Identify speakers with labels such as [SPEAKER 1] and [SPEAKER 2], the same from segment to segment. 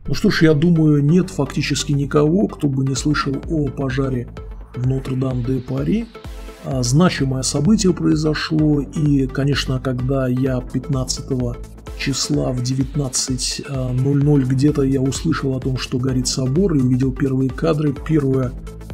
[SPEAKER 1] Ну что ж, я думаю, нет фактически никого, кто бы не слышал о пожаре в Нотр-Дам-де-Пари. Значимое событие произошло, и, конечно, когда я 15 числа в 19:00 где-то я услышал о том, что горит собор, и увидел первые кадры, первое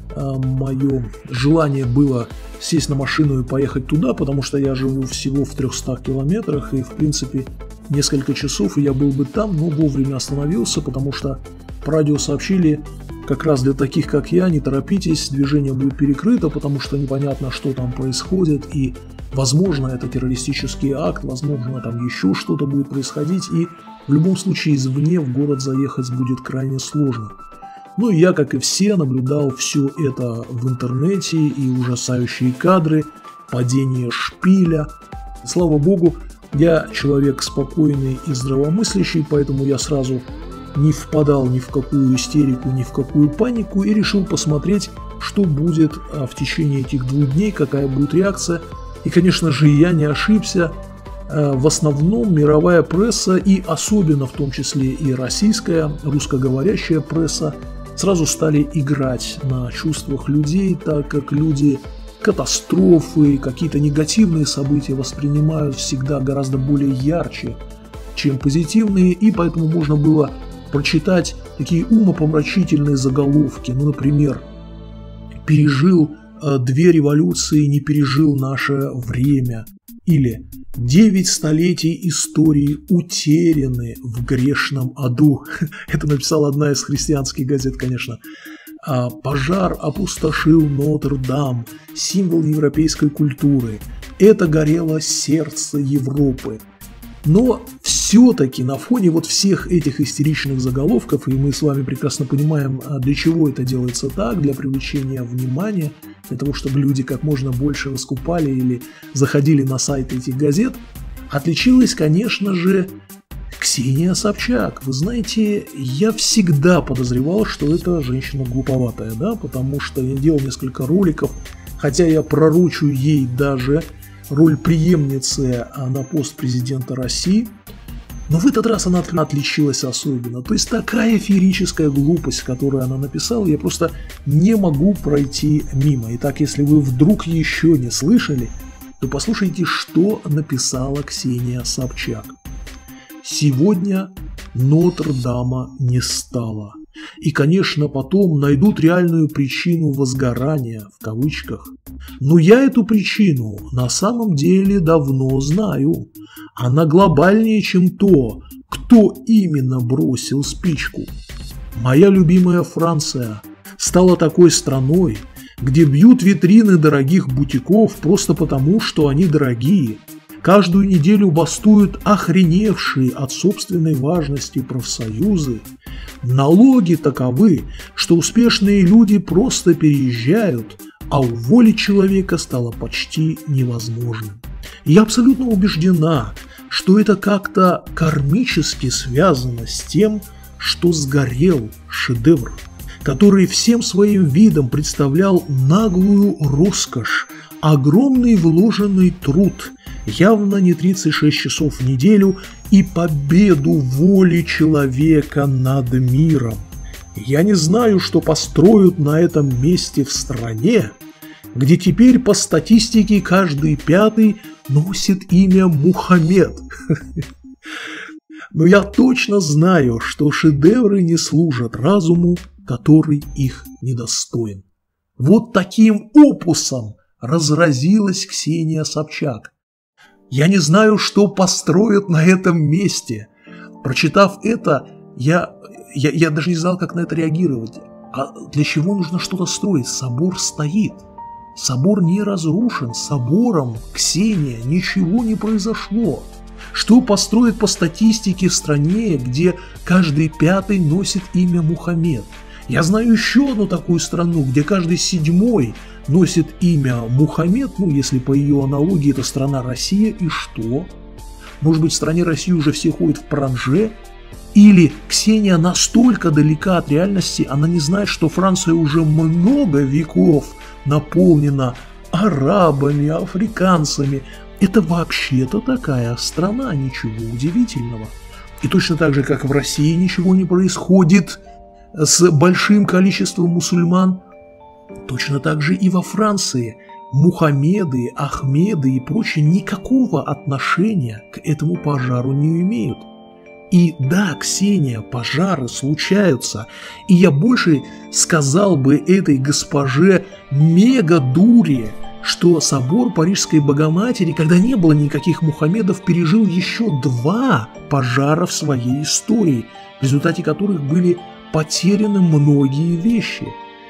[SPEAKER 1] мое желание было сесть на машину и поехать туда, потому что я живу всего в 300 километрах, и, в принципе, несколько часов, и я был бы там, но вовремя остановился, потому что по радио сообщили, как раз для таких, как я, не торопитесь, движение будет перекрыто, потому что непонятно, что там происходит, и, возможно, это террористический акт, возможно, там еще что-то будет происходить, и в любом случае извне в город заехать будет крайне сложно. Ну и я, как и все, наблюдал все это в интернете, и ужасающие кадры, падение шпиля. Слава богу, я человек спокойный и здравомыслящий, поэтому я сразу не впадал ни в какую истерику, ни в какую панику и решил посмотреть, что будет в течение этих 2 дней, какая будет реакция. И, конечно же, я не ошибся. В основном мировая пресса, и особенно в том числе и российская, русскоговорящая пресса, сразу стали играть на чувствах людей, так как люди катастрофы, какие-то негативные события воспринимают всегда гораздо более ярче, чем позитивные, и поэтому можно было прочитать такие умопомрачительные заголовки, ну, например, «Пережил 2 революции, не пережил наше время», или «9 столетий истории утеряны в грешном аду». Это написала одна из христианских газет, конечно. «Пожар опустошил Нотр-Дам, символ европейской культуры. Это горело сердце Европы». Но все-таки на фоне вот всех этих истеричных заголовков, и мы с вами прекрасно понимаем, для чего это делается так, для привлечения внимания, для того, чтобы люди как можно больше раскупали или заходили на сайты этих газет, отличилась, конечно же, Ксения Собчак. Вы знаете, я всегда подозревал, что это женщина глуповатая, да, потому что я делал несколько роликов, хотя я пророчу ей даже роль преемницы на пост президента России, но в этот раз она отличилась особенно. То есть такая феерическая глупость, которую она написала, я просто не могу пройти мимо. Итак, если вы вдруг еще не слышали, то послушайте, что написала Ксения Собчак. «Сегодня Нотр-Дама не стало. И, конечно, потом найдут реальную причину возгорания, в кавычках. Но я эту причину на самом деле давно знаю. Она глобальнее, чем то, кто именно бросил спичку. Моя любимая Франция стала такой страной, где бьют витрины дорогих бутиков просто потому, что они дорогие. Каждую неделю бастуют охреневшие от собственной важности профсоюзы. Налоги таковы, что успешные люди просто переезжают, а уволить человека стало почти невозможным. Я абсолютно убеждена, что это как-то кармически связано с тем, что сгорел шедевр, который всем своим видом представлял наглую роскошь, огромный вложенный труд, явно не 36 часов в неделю, и победу воли человека над миром. Я не знаю, что построят на этом месте в стране, где теперь по статистике каждый 5-й носит имя Мухаммед. Но я точно знаю, что шедевры не служат разуму, который их недостоин». Вот таким опусом разразилась Ксения Собчак. Я не знаю, что построят на этом месте. Прочитав это, я даже не знал, как на это реагировать. А для чего нужно что-то строить? Собор стоит. Собор не разрушен. Собором, Ксения, ничего не произошло. Что построят по статистике в стране, где каждый 5-й носит имя Мухаммед? Я знаю еще одну такую страну, где каждый 7-й носит имя Мухаммед, ну, если по ее аналогии, это страна Россия, и что? Может быть, в стране России уже все ходят в паранже? Или Ксения настолько далека от реальности, она не знает, что Франция уже много веков наполнена арабами, африканцами. Это вообще-то такая страна, ничего удивительного. И точно так же, как в России ничего не происходит с большим количеством мусульман, точно так же и во Франции Мухаммеды, Ахмеды и прочие никакого отношения к этому пожару не имеют. И да, Ксения, пожары случаются, и я больше сказал бы этой госпоже мега-дуре, что собор Парижской Богоматери, когда не было никаких Мухаммедов, пережил еще 2 пожара в своей истории, в результате которых были потеряны многие вещи.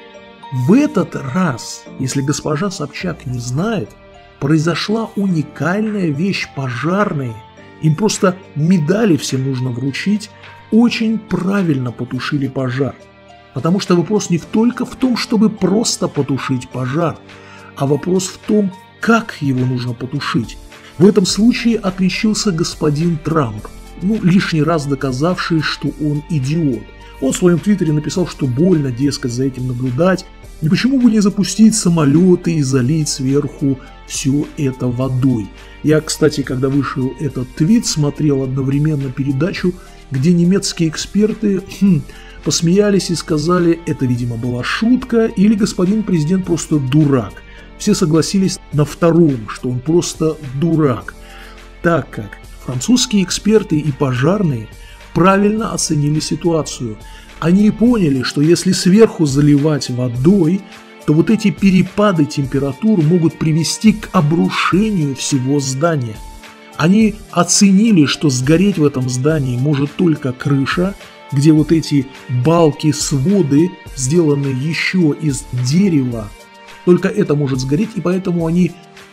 [SPEAKER 1] В этот раз, если госпожа Собчак не знает, произошла уникальная вещь – пожарные. Им просто медали всем нужно вручить, очень правильно потушили пожар. Потому что вопрос не только в том, чтобы просто потушить пожар, а вопрос в том, как его нужно потушить. В этом случае отличился господин Трамп, лишний раз доказавший, что он идиот. Он в своем твиттере написал, что больно, дескать, за этим наблюдать, и почему бы не запустить самолеты и залить сверху все это водой. Я, кстати, когда вышел этот твит, смотрел одновременно передачу, где немецкие эксперты посмеялись и сказали, это, видимо, была шутка, или господин президент просто дурак. Все согласились на втором, что он просто дурак, так как французские эксперты и пожарные правильно оценили ситуацию. Они поняли, что если сверху заливать водой, то вот эти перепады температур могут привести к обрушению всего здания. Они оценили, что сгореть в этом здании может только крыша, где вот эти балки, своды сделаны еще из дерева, только это может сгореть, и поэтому они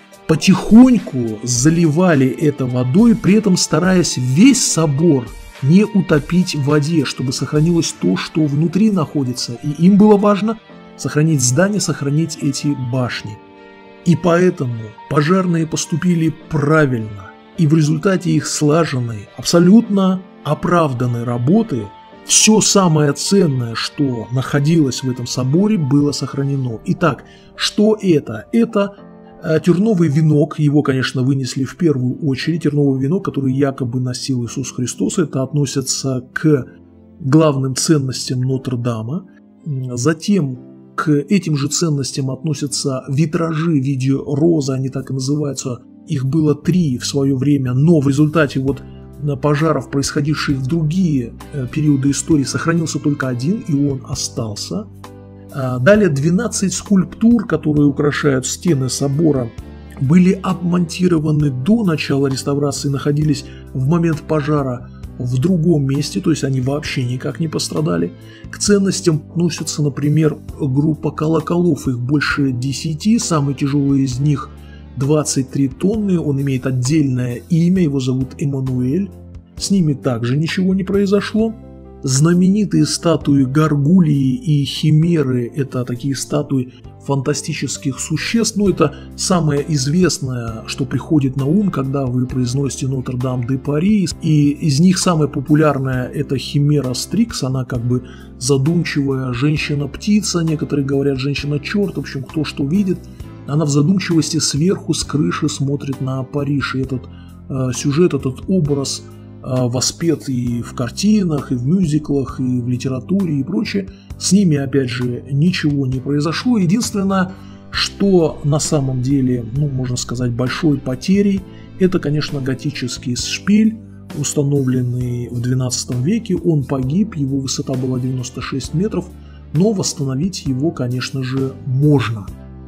[SPEAKER 1] потихоньку заливали это водой, при этом стараясь весь собор не утопить в воде, чтобы сохранилось то, что внутри находится. И им было важно сохранить здание, сохранить эти башни. И поэтому пожарные поступили правильно. И в результате их слаженной, абсолютно оправданной работы все самое ценное, что находилось в этом соборе, было сохранено. Итак, что это? Это терновый венок, его, конечно, вынесли в первую очередь, терновый венок, который якобы носил Иисус Христос, это относится к главным ценностям Нотр-Дама. Затем к этим же ценностям относятся витражи в виде розы, они так и называются, их было 3 в свое время, но в результате пожаров, происходивших в другие периоды истории, сохранился только 1, и он остался. Далее 12 скульптур, которые украшают стены собора, были обмонтированы до начала реставрации, находились в момент пожара в другом месте, то есть они вообще никак не пострадали. К ценностям относятся, например, группа колоколов, их больше 10, самый тяжелый из них 23 тонны, он имеет отдельное имя, его зовут Эммануэль, с ними также ничего не произошло. Знаменитые статуи Гаргулии и Химеры – это такие статуи фантастических существ, это самое известное, что приходит на ум, когда вы произносите Нотр-Дам-де-Пари, и из них самая популярная – это Химера Стрикс, она как бы задумчивая женщина-птица, некоторые говорят женщина-черт, в общем, кто что видит, она в задумчивости сверху с крыши смотрит на Париж, и этот сюжет, этот образ воспет и в картинах, и в мюзиклах, и в литературе, и прочее. С ними, опять же, ничего не произошло. Единственное, что на самом деле, можно сказать, большой потерей, это, конечно, готический шпиль, установленный в XII веке. Он погиб, его высота была 96 метров, но восстановить его, конечно же, можно.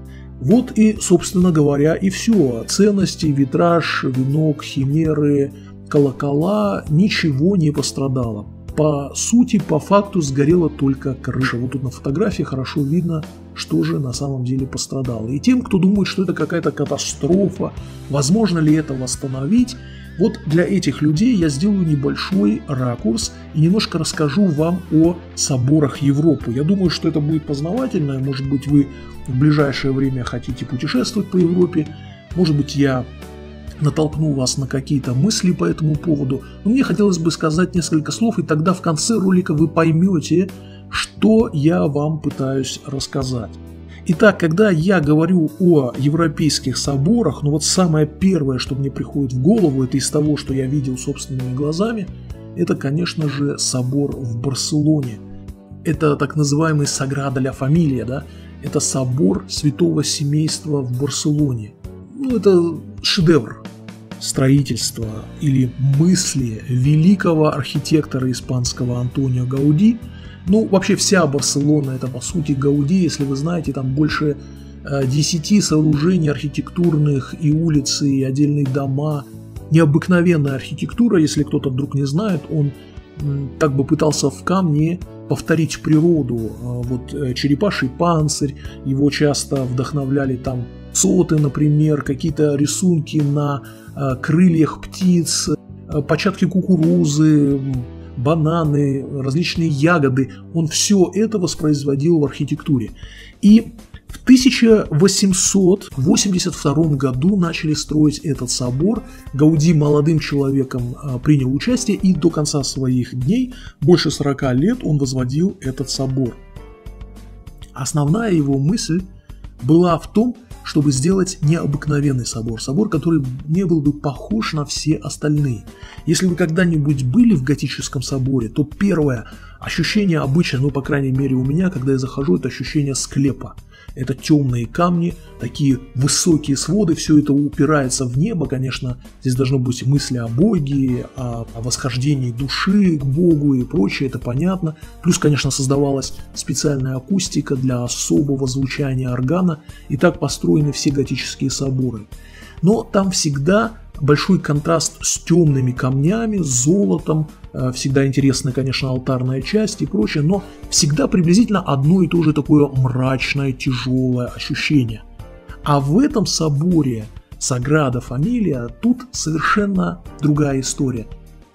[SPEAKER 1] Вот и, собственно говоря, и все. Ценности, витраж, венок, химеры, колокола, ничего не пострадало. По сути, по факту сгорела только крыша. Вот тут на фотографии хорошо видно, что же на самом деле пострадало. И тем, кто думает, что это какая-то катастрофа, возможно ли это восстановить, вот для этих людей я сделаю небольшой ракурс и немножко расскажу вам о соборах Европы. Я думаю, что это будет познавательно, и, может быть, вы в ближайшее время хотите путешествовать по Европе, может быть, я натолкну вас на какие-то мысли по этому поводу, но мне хотелось бы сказать несколько слов, и тогда в конце ролика вы поймете, что я вам пытаюсь рассказать. Итак, когда я говорю о европейских соборах, вот самое первое, что мне приходит в голову, это из того, что я видел собственными глазами, это, конечно же, собор в Барселоне. Это так называемый Саграда ля Фамилия, да? Это собор Святого Семейства в Барселоне. Ну, это шедевр строительства или мысли великого архитектора испанского Антонио Гауди. Ну, вообще вся Барселона – это, по сути, Гауди. Если вы знаете, там больше 10 сооружений архитектурных, и улицы, и отдельные дома. Необыкновенная архитектура, если кто-то вдруг не знает, он как бы пытался в камне повторить природу. Вот черепаший панцирь, его часто вдохновляли там соты, например, какие-то рисунки на крыльях птиц, початки кукурузы, бананы, различные ягоды. Он все это воспроизводил в архитектуре. И в 1882 году начали строить этот собор. Гауди молодым человеком принял участие, и до конца своих дней, больше 40 лет, он возводил этот собор. Основная его мысль была в том, чтобы сделать необыкновенный собор, собор, который не был бы похож на все остальные. Если вы когда-нибудь были в готическом соборе, то первое ощущение обычно, ну, по крайней мере у меня, когда я захожу, это ощущение склепа. Это темные камни, такие высокие своды, все это упирается в небо, конечно, здесь должно быть мысли о Боге, о восхождении души к Богу и прочее, это понятно. Плюс, конечно, создавалась специальная акустика для особого звучания органа, и так построены все готические соборы. Но там всегда большой контраст с темными камнями, с золотом, всегда интересная, конечно, алтарная часть и прочее, но всегда приблизительно одно и то же такое мрачное, тяжелое ощущение. А в этом соборе Саграда Фамилия тут совершенно другая история.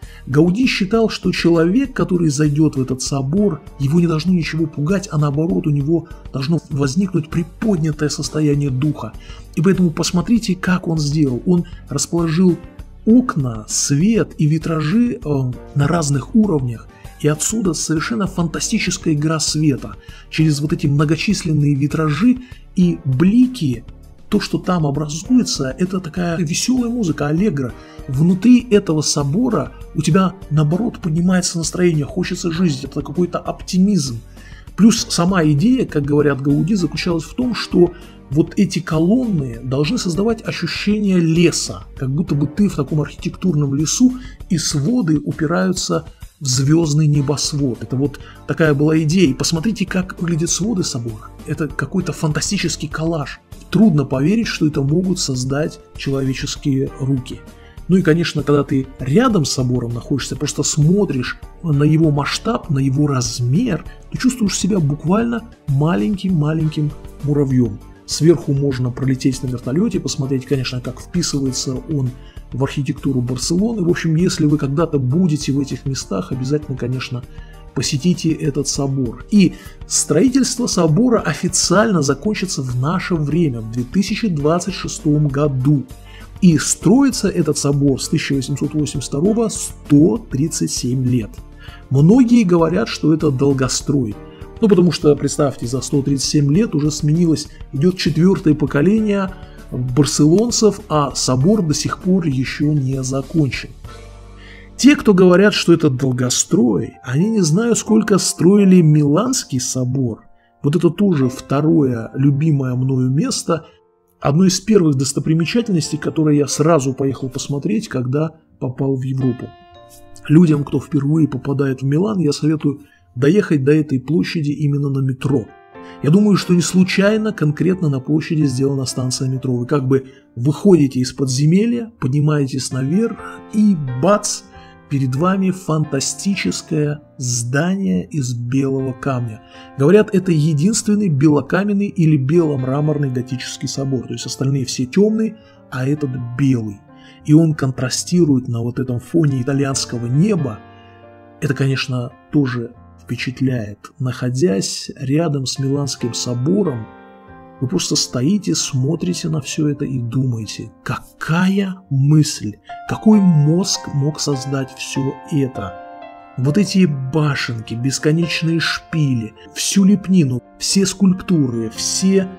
[SPEAKER 1] Гауди считал, что человек, который зайдет в этот собор, его не должно ничего пугать, а наоборот, у него должно возникнуть приподнятое состояние духа. И поэтому посмотрите, как он сделал. Он расположил окна, свет и витражи на разных уровнях, и отсюда совершенно фантастическая игра света. Через вот эти многочисленные витражи и блики, то, что там образуется, это такая веселая музыка, аллегро. Внутри этого собора у тебя, наоборот, поднимается настроение, хочется жить, это какой-то оптимизм. Плюс сама идея, как говорят Гауди, заключалась в том, что вот эти колонны должны создавать ощущение леса, как будто бы ты в таком архитектурном лесу, и своды упираются в звездный небосвод. Это вот такая была идея. И посмотрите, как выглядят своды собора. Это какой-то фантастический коллаж. Трудно поверить, что это могут создать человеческие руки. Ну и, конечно, когда ты рядом с собором находишься, просто смотришь на его масштаб, на его размер, ты чувствуешь себя буквально маленьким-маленьким муравьем. Сверху можно пролететь на вертолете, посмотреть, конечно, как вписывается он в архитектуру Барселоны. В общем, если вы когда-то будете в этих местах, обязательно, конечно, посетите этот собор. И строительство собора официально закончится в наше время, в 2026 году. И строится этот собор с 1882 137 лет. Многие говорят, что это долгострой. Ну, потому что, представьте, за 137 лет уже сменилось, идет 4-е поколение барселонцев, а собор до сих пор еще не закончен. Те, кто говорят, что это долгострой, они не знают, сколько строили Миланский собор. Вот это тоже второе любимое мною место, одно из первых достопримечательностей, которые я сразу поехал посмотреть, когда попал в Европу. Людям, кто впервые попадает в Милан, я советую доехать до этой площади именно на метро. Я думаю, что не случайно конкретно на площади сделана станция метро. Вы как бы выходите из подземелья, поднимаетесь наверх и бац, перед вами фантастическое здание из белого камня. Говорят, это единственный белокаменный или беломраморный готический собор. То есть остальные все темные, а этот белый. И он контрастирует на вот этом фоне итальянского неба. Это, конечно, тоже впечатляет. Находясь рядом с Миланским собором, вы просто стоите, смотрите на все это и думаете, какая мысль, какой мозг мог создать все это. Вот эти башенки, бесконечные шпили, всю лепнину, все скульптуры, все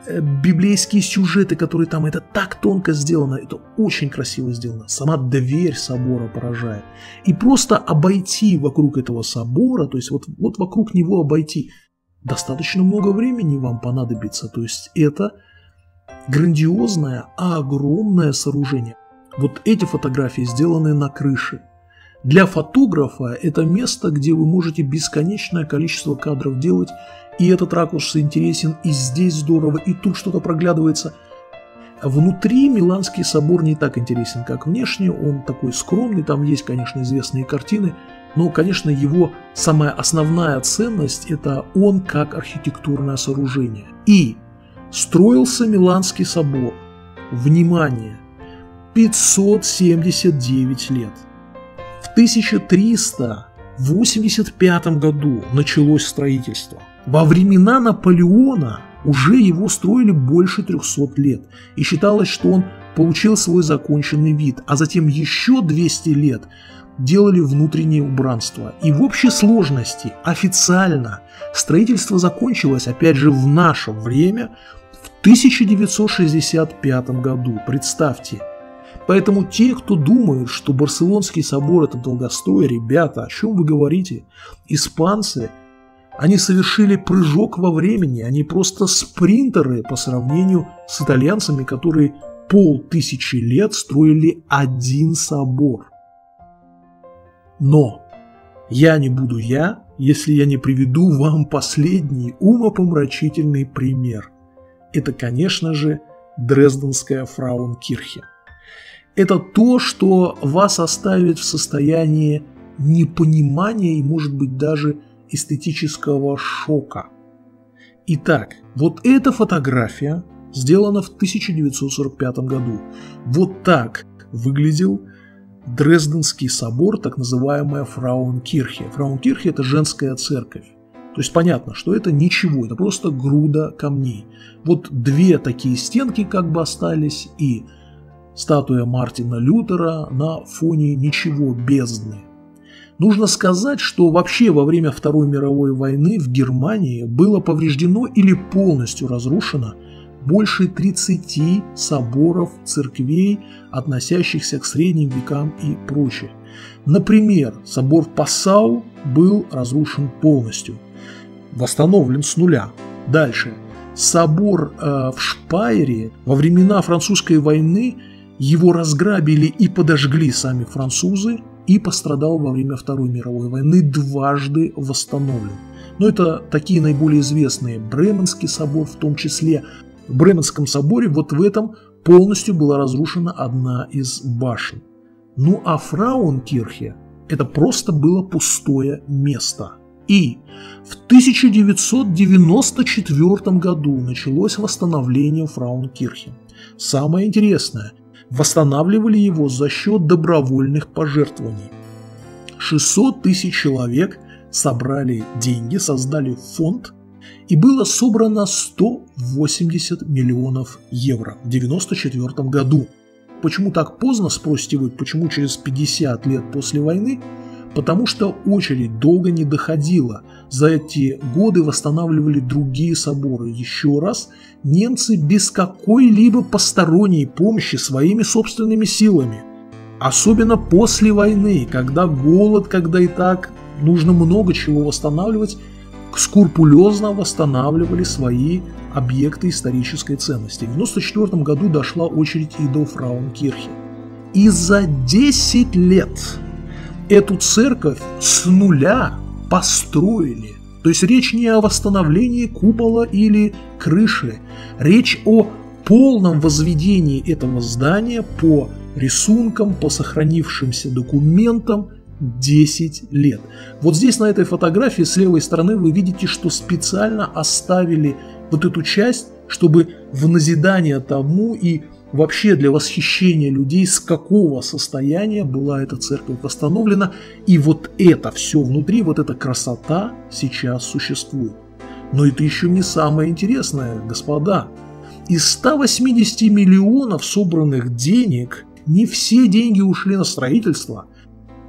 [SPEAKER 1] библейские сюжеты, которые там, это так тонко сделано, это очень красиво сделано. Сама дверь собора поражает. И просто обойти вокруг этого собора, то есть вот вокруг него обойти, достаточно много времени вам понадобится. То есть это грандиозное, огромное сооружение. Вот эти фотографии сделаны на крыше. Для фотографа это место, где вы можете бесконечное количество кадров делать, и этот ракурс интересен, и здесь здорово, и тут что-то проглядывается. Внутри Миланский собор не так интересен, как внешне, он такой скромный, там есть, конечно, известные картины, но, конечно, его самая основная ценность – это он как архитектурное сооружение. И строился Миланский собор, внимание, 579 лет. В 1385 году началось строительство. Во времена Наполеона уже его строили больше 300 лет, и считалось, что он получил свой законченный вид, а затем еще 200 лет делали внутреннее убранство. И в общей сложности официально строительство закончилось, опять же, в наше время, в 1965 году. Представьте. Поэтому те, кто думают, что Барселонский собор – это долгостой, ребята, о чем вы говорите? Испанцы, они совершили прыжок во времени, они просто спринтеры по сравнению с итальянцами, которые 500 лет строили один собор. Но я не буду если я не приведу вам последний умопомрачительный пример. Это, конечно же, Дрезденская Фрауенкирхе. Это то, что вас оставит в состоянии непонимания и, может быть, даже эстетического шока. Итак, вот эта фотография сделана в 1945 году. Вот так выглядел Дрезденский собор, так называемая Фрауенкирхе. Фрауенкирхе – это женская церковь. То есть понятно, что это ничего, это просто груда камней. Вот две такие стенки как бы остались, и статуя Мартина Лютера на фоне ничего, бездны. Нужно сказать, что вообще во время Второй мировой войны в Германии было повреждено или полностью разрушено больше 30 соборов, церквей, относящихся к средним векам и прочее. Например, собор в Пассау был разрушен полностью, восстановлен с нуля. Дальше. Собор в Шпайере во времена французской войны его разграбили и подожгли сами французы, и пострадал во время Второй мировой войны, дважды восстановлен. Но это такие наиболее известные. Бременский собор в том числе. В Бременском соборе вот в этом полностью была разрушена одна из башен. Ну а Фрауенкирхе это просто было пустое место. И в 1994 году началось восстановление Фрауенкирхе. Самое интересное, восстанавливали его за счет добровольных пожертвований. 600 тысяч человек собрали деньги, создали фонд, и было собрано 180 миллионов евро в 1994 году. Почему так поздно, спросите вы, почему через 50 лет после войны? Потому что очередь долго не доходила. За эти годы восстанавливали другие соборы. Еще раз, немцы без какой-либо посторонней помощи своими собственными силами. Особенно после войны, когда голод, когда и так нужно много чего восстанавливать, скрупулезно восстанавливали свои объекты исторической ценности. В 1994 году дошла очередь и до Фрауенкирхе. И за 10 лет эту церковь с нуля построили. То есть речь не о восстановлении купола или крыши. Речь о полном возведении этого здания по рисункам, по сохранившимся документам 10 лет. Вот здесь на этой фотографии с левой стороны вы видите, что специально оставили вот эту часть, чтобы в назидание тому и вообще для восхищения людей, с какого состояния была эта церковь восстановлена. И вот это все внутри, вот эта красота сейчас существует. Но это еще не самое интересное, господа. Из 180 миллионов собранных денег не все деньги ушли на строительство.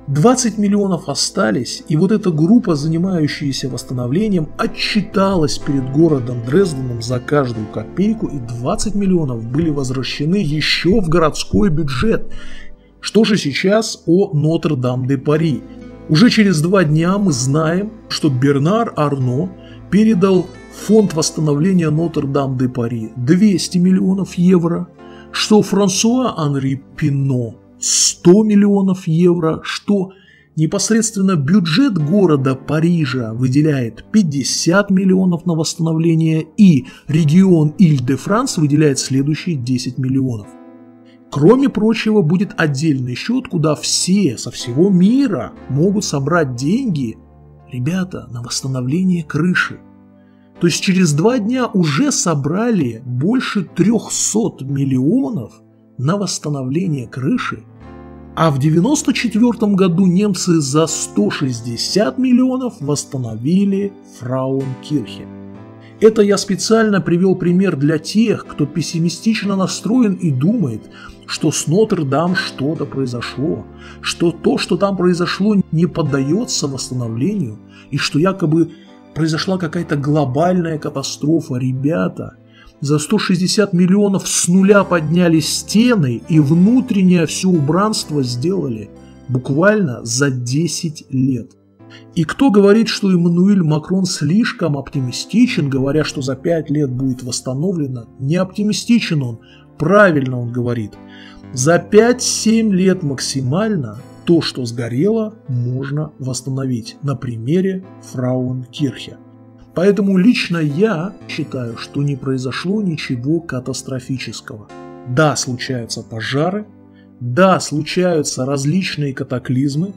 [SPEAKER 1] 20 миллионов остались, и вот эта группа, занимающаяся восстановлением, отчиталась перед городом Дрезденом за каждую копейку, и 20 миллионов были возвращены еще в городской бюджет. Что же сейчас о Нотр-Дам-де-Пари? Уже через 2 дня мы знаем, что Бернар Арно передал в фонд восстановления Нотр-Дам-де-Пари 200 миллионов евро, что Франсуа Анри Пино 100 миллионов евро, что непосредственно бюджет города Парижа выделяет 50 миллионов на восстановление, и регион Иль-де-Франс выделяет следующие 10 миллионов. Кроме прочего, будет отдельный счет, куда все со всего мира могут собрать деньги, ребята, на восстановление крыши. То есть через 2 дня уже собрали больше 300 миллионов на восстановление крыши, а в 1994 году немцы за 160 миллионов восстановили Фрауенкирхе. Это я специально привел пример для тех, кто пессимистично настроен и думает, что с Нотр-Дам что-то произошло, что то, что там произошло, не поддается восстановлению, и что якобы произошла какая-то глобальная катастрофа. Ребята, за 160 миллионов с нуля подняли стены и внутреннее все убранство сделали буквально за 10 лет. И кто говорит, что Эммануэль Макрон слишком оптимистичен, говоря, что за 5 лет будет восстановлено, не оптимистичен он, правильно он говорит. За 5-7 лет максимально то, что сгорело, можно восстановить на примере Фрауенкирхе. Поэтому лично я считаю, что не произошло ничего катастрофического. Да, случаются пожары, да, случаются различные катаклизмы,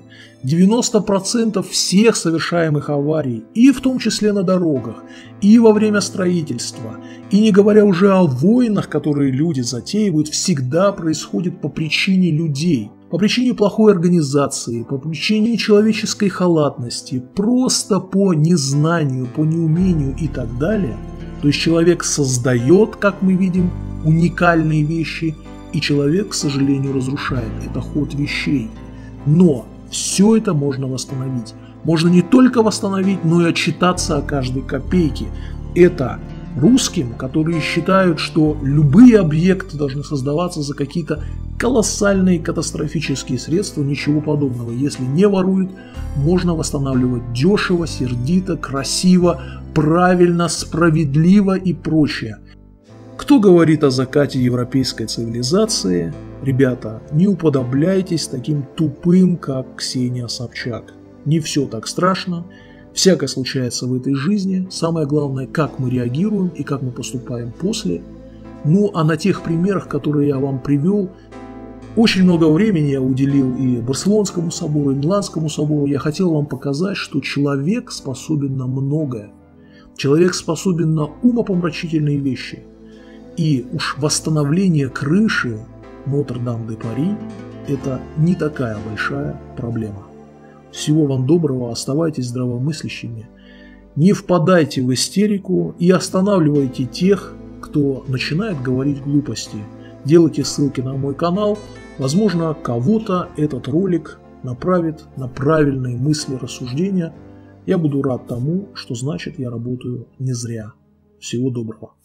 [SPEAKER 1] 90% всех совершаемых аварий, и в том числе на дорогах, и во время строительства, и не говоря уже о войнах, которые люди затеивают, всегда происходит по причине людей. По причине плохой организации, по причине человеческой халатности, просто по незнанию, по неумению и так далее. То есть человек создает, как мы видим, уникальные вещи, и человек, к сожалению, разрушает. Это ход вещей. Но все это можно восстановить. Можно не только восстановить, но и отчитаться о каждой копейке. Это русским, которые считают, что любые объекты должны создаваться за какие-то колоссальные катастрофические средства, ничего подобного. Если не воруют, можно восстанавливать дешево, сердито, красиво, правильно, справедливо и прочее. Кто говорит о закате европейской цивилизации? Ребята, не уподобляйтесь таким тупым, как Ксения Собчак. Не все так страшно. Всякое случается в этой жизни. Самое главное, как мы реагируем и как мы поступаем после. Ну а на тех примерах, которые я вам привел, очень много времени я уделил и Барселонскому собору, и Миланскому собору. Я хотел вам показать, что человек способен на многое. Человек способен на умопомрачительные вещи. И уж восстановление крыши Нотр-Дам-де-Пари – это не такая большая проблема. Всего вам доброго, оставайтесь здравомыслящими, не впадайте в истерику и останавливайте тех, кто начинает говорить глупости. Делайте ссылки на мой канал, возможно, кого-то этот ролик направит на правильные мысли, рассуждения. Я буду рад тому, что значит я работаю не зря. Всего доброго.